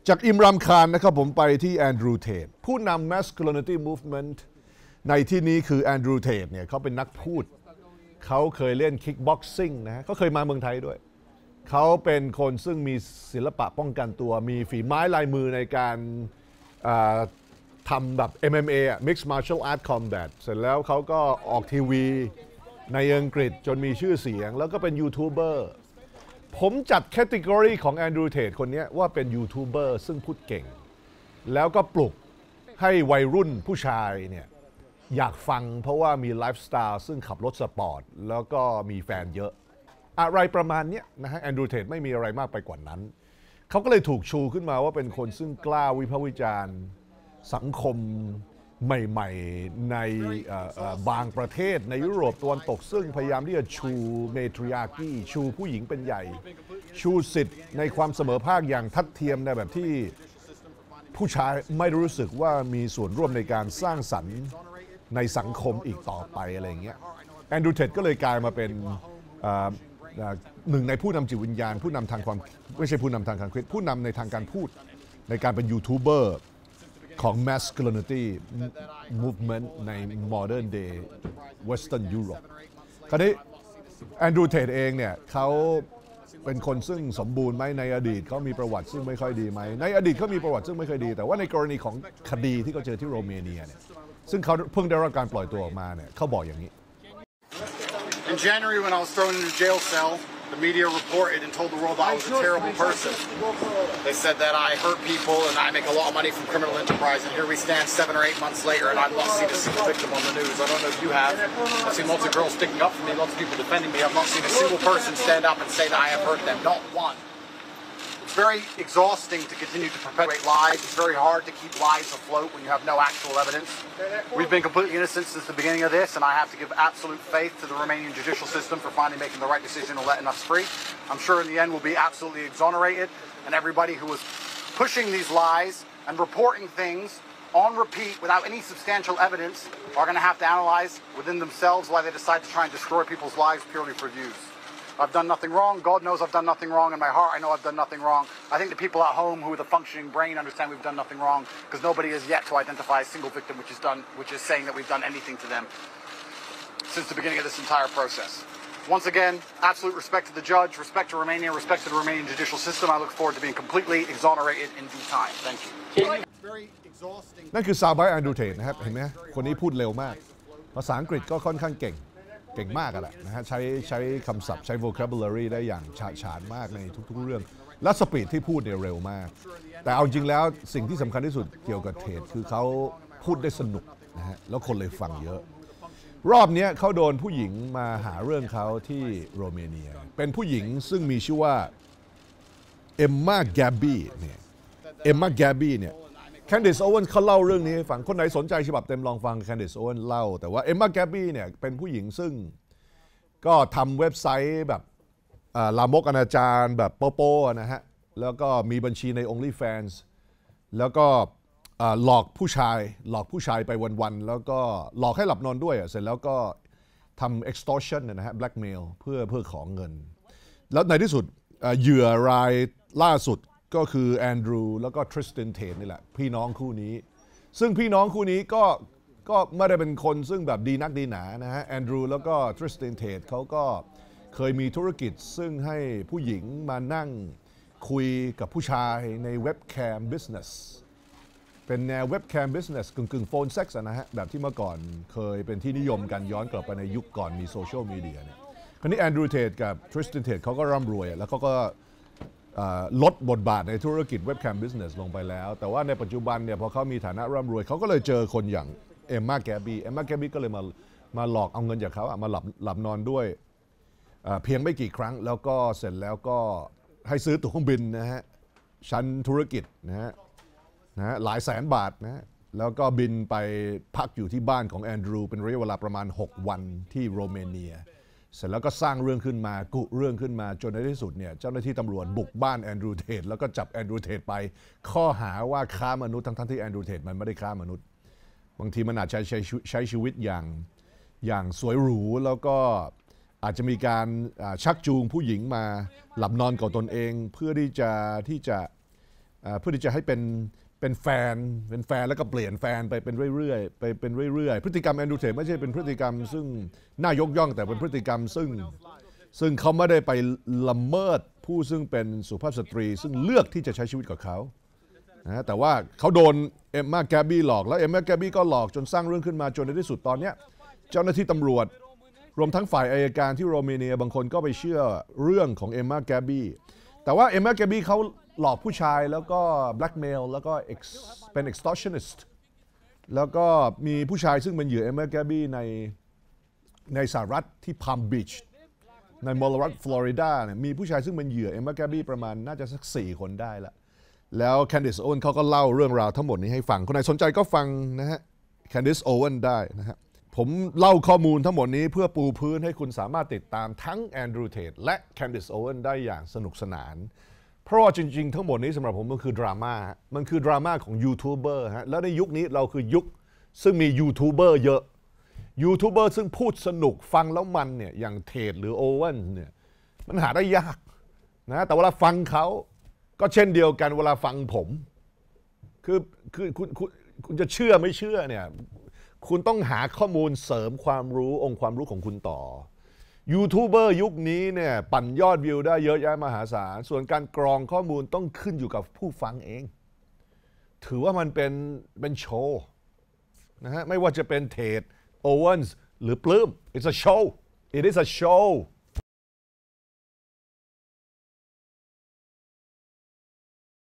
จากอิมรามคานนะครับผมไปที่แอนดรูว์เทดผู้นำ Masculinity Movement ในที่นี้คือแอนดรูว์เทดเนี่ยเขาเป็นนักพูดเขาเคยเล่นคิกบ็อกซิ่งนะฮะเขาเคยมาเมืองไทยด้วยเขาเป็นคนซึ่งมีศิลปะป้องกันตัวมีฝีไม้ลายมือในการทำแบบ MMA Mixed Martial Art Combat เสร็จแล้วเขาก็ออกทีวีในอังกฤษจนมีชื่อเสียงแล้วก็เป็นยูทูบเบอร์ผมจัดแคตตากรีของแอนดรูว์เทดคนนี้ว่าเป็นยูทูบเบอร์ซึ่งพูดเก่งแล้วก็ปลุกให้วัยรุ่นผู้ชายเนี่ยอยากฟังเพราะว่ามีไลฟ์สไตล์ซึ่งขับรถสปอร์ตแล้วก็มีแฟนเยอะอะไรประมาณนี้นะฮะแอนดรูว์เทดไม่มีอะไรมากไปกว่านั้นเขาก็เลยถูกชูขึ้นมาว่าเป็นคนซึ่งกล้าวิพากษ์วิจารณ์สังคมใหม่ๆในบางประเทศในยุโรปตะวันตกซึ่งพยายามที่จะชูเมทริอาคีชูผู้หญิงเป็นใหญ่ชูสิทธิ์ในความเสมอภาคอย่างทัดเทียมในแบบที่ผู้ชายไม่รู้สึกว่ามีส่วนร่วมในการสร้างสรรค์ในสังคมอีกต่อไปอะไรอย่างเงี้ยแอนดรูว์เทดก็เลยกลายมาเป็นหนึ่งในผู้นำจิตวิญญาณผู้นำทางความไม่ใช่ผู้นำทางการคิดผู้นำในทางการพูดในการเป็นยูทูบเบอร์ของ masculinity movement ใน modern day Western Europe คราวนี้แอนดรูว์เทดเองเนี่ยเขาเป็นคนซึ่งสมบูรณ์ไหมในอดีตเขามีประวัติซึ่งไม่ค่อยดีไหมในอดีตเขามีประวัติซึ่งไม่ค่อยดีแต่ว่าในกรณีของคดีที่เขาเจอที่โรมาเนียเนี่ยซึ่งเขาเพิ่งได้รับการปล่อยตัวออกมาเนี่ยเขาบอกอย่างนี้ In January, when I was thrown in a jail cell, the media reported and told the world that I was a terrible person. They said that I hurt people and I make a lot of money from criminal enterprise. And here we stand 7 or 8 months later, and I've not seen a single victim on the news. I don't know if you have. I've seen lots of girls sticking up for me, lots of people defending me. I've not seen a single person stand up and say that I have hurt them. Not one. It's very exhausting to continue to perpetuate lies. It's very hard to keep lies afloat when you have no actual evidence. We've been completely innocent since the beginning of this, and I have to give absolute faith to the Romanian judicial system for finally making the right decision and letting us free. I'm sure in the end we'll be absolutely exonerated, and everybody who was pushing these lies and reporting things on repeat without any substantial evidence are going to have to analyze within themselves why they decide to try and destroy people's lives purely for views. I've done nothing wrong. God knows I've done nothing wrong. In my heart, I know I've done nothing wrong. I think the people at home who with a functioning brain understand we've done nothing wrong because nobody has yet to identify a single victim which is saying that we've done anything to them since the beginning of this entire process. Once again, absolute respect to the judge, respect to Romania, respect to the Romanian judicial system. I look forward to being completely exonerated in due time. Thank you. นั่นคือซาวไบแอนดรูว์เทดนะครับเห็นไหมคนนี้พูดเร็วมากภาษาอังกฤษก็ค่อนข้างเก่งมากแหละนะฮะใช้คำศัพท์ใช้ vocabulary ได้อย่างฉาฉานมากในทุกๆเรื่องและสปีดที่พูดเนี่ยเร็วมากแต่เอาจริงแล้วสิ่งที่สำคัญที่สุดเกี่ยวกับเทดคือเขาพูดได้สนุกนะฮะแล้วคนเลยฟังเยอะรอบนี้เขาโดนผู้หญิงมาหาเรื่องเขาที่โรมาเนียเป็นผู้หญิงซึ่งมีชื่อว่าเอมมาแกบบี้เนี่ยเอมมาแกบบี้เนี่ยแคนดิส โอเวนเขาเล่าเรื่องนี้ให้ฟังคนไหนสนใจฉบับเต็มลองฟังแคนดิส โอเวนเล่าแต่ว่าเอมมาแกบบี้เนี่ยเป็นผู้หญิงซึ่งก็ทำเว็บไซต์แบบลามกอนาจารแบบโป๊ะๆนะฮะแล้วก็มีบัญชีใน OnlyFans แล้วก็หลอกผู้ชายไปวันๆแล้วก็หลอกให้หลับนอนด้วยเสร็จแล้วก็ทำ extortion นะฮะ blackmail เพื่อของเงินแล้วในที่สุดเหยื่อรายล่าสุดก็คือแอนดรูว์แล้วก็ทริสตันเทดนี่แหละพี่น้องคู่นี้ซึ่งพี่น้องคู่นี้ก็ไม่ได้เป็นคนซึ่งแบบดีนักดีหนานะฮะแอนดรูว์แล้วก็ทริสตันเทดเขาก็เคยมีธุรกิจซึ่งให้ผู้หญิงมานั่งคุยกับผู้ชายในเว็บแคมบิสเนสเป็นแนวเว็บแคมบิสเนสกึ่งโฟนเซ็กซ์นะฮะแบบที่เมื่อก่อนเคยเป็นที่นิยมกันย้อนกลับไปในยุคก่อนมีโซเชียลมีเดียเนี่ยคราวนี้แอนดรูว์เทดกับทริสตันเทดเขาก็ร่ำรวยแล้วเขาก็ลดบทบาทในธุรกิจเว็บแคมบิสเนสลงไปแล้วแต่ว่าในปัจจุบันเนี่ยพอเขามีฐานะร่ำรวยเขาก็เลยเจอคนอย่างเอมมาแกบบี้ก็เลยมาหลอกเอาเงินจากเขามาหลับนอนด้วยเพียงไม่กี่ครั้งแล้วก็เสร็จแล้วก็ให้ซื้อตั๋วเครื่องบินนะฮะชั้นธุรกิจนะฮะหลายแสนบาทนะแล้วก็บินไปพักอยู่ที่บ้านของแอนดรูว์เป็นระยะเวลาประมาณ6 วันที่โรมาเนียเสร็จแล้วก็สร้างเรื่องขึ้นมากุเรื่องขึ้นมาจนในที่สุดเนี่ยเจ้าหน้าที่ตำรวจบุกบ้านแอนดรูว์เทดแล้วก็จับแอนดรูว์เทดไปข้อหาว่าค้ามนุษย์ทั้งที่แอนดรูว์เทดมันไม่ได้ค้ามนุษย์บางทีมันอาจจะใช้ชีวิตอย่างสวยหรูแล้วก็อาจจะมีการชักจูงผู้หญิงมาหลับนอนกับตนเองเพื่อที่จะเพื่อที่จะให้เป็นแฟนแล้วก็เปลี่ยนแฟนไปเป็นเรื่อยๆพฤติกรรมแอนดรูเทตไม่ใช่เป็นพฤติกรรมซึ่งน่ายกย่องแต่เป็นพฤติกรรมซึ่งเขาไม่ได้ไปละเมิดผู้ซึ่งเป็นสุภาพสตรีซึ่งเลือกที่จะใช้ชีวิตกับเขานะแต่ว่าเขาโดนเอมม่าแกบบี้หลอกแล้วเอมม่าแกบบี้ก็หลอกจนสร้างเรื่องขึ้นมาจนในที่สุดตอนนี้เจ้าหน้าที่ตำรวจรวมทั้งฝ่ายอัยการที่โรมาเนียบางคนก็ไปเชื่อเรื่องของเอมม่าแกบบี้แต่ว่าเอมม่าแกบบี้เขาหลอกผู้ชายแล้วก็ blackmail แล้วก็เป็น extortionist แล้วก็มีผู้ชายซึ่งเป็นเหยื่อเอมม่าแกบบี้ในสหรัฐที่พาล์มบีชในมอลรัฐฟลอริดาเนี่ยมีผู้ชายซึ่งเป็นเหยื่อเอมม่าแกบบี้ประมาณน่าจะสัก4 คนได้ละแล้วแคนดิสโอเวนเขาก็เล่าเรื่องราวทั้งหมดนี้ให้ฟังคนไหนสนใจก็ฟังนะฮะแคนดิสโอเวนได้นะฮะผมเล่าข้อมูลทั้งหมดนี้เพื่อปูพื้นให้คุณสามารถติดตามทั้งแอนดรูว์เทตและแคนดิสโอเวนได้อย่างสนุกสนานเพราะว่าจริงๆทั้งหมดนี้สำหรับผมมันคือดราม่ามันคือดราม่าของยูทูบเบอร์ฮะแล้วในยุคนี้เราคือยุคซึ่งมียูทูบเบอร์เยอะยูทูบเบอร์ซึ่งพูดสนุกฟังแล้วมันเนี่ยอย่างเทดหรือโอเว่นเนี่ยมันหาได้ยากนะแต่เวลาฟังเขาก็เช่นเดียวกันเวลาฟังผมคือคุณจะเชื่อไม่เชื่อเนี่ยคุณต้องหาข้อมูลเสริมความรู้องค์ความรู้ของคุณต่อยูทูบเบอร์ยุคนี้เนี่ยปั่นยอดวิวได้เยอะแยะมหาศาลส่วนการกรองข้อมูลต้องขึ้นอยู่กับผู้ฟังเองถือว่ามันเป็นโชว์นะฮะไม่ว่าจะเป็นเทดโอเวนส์หรือปลื้ม it's a show it is a show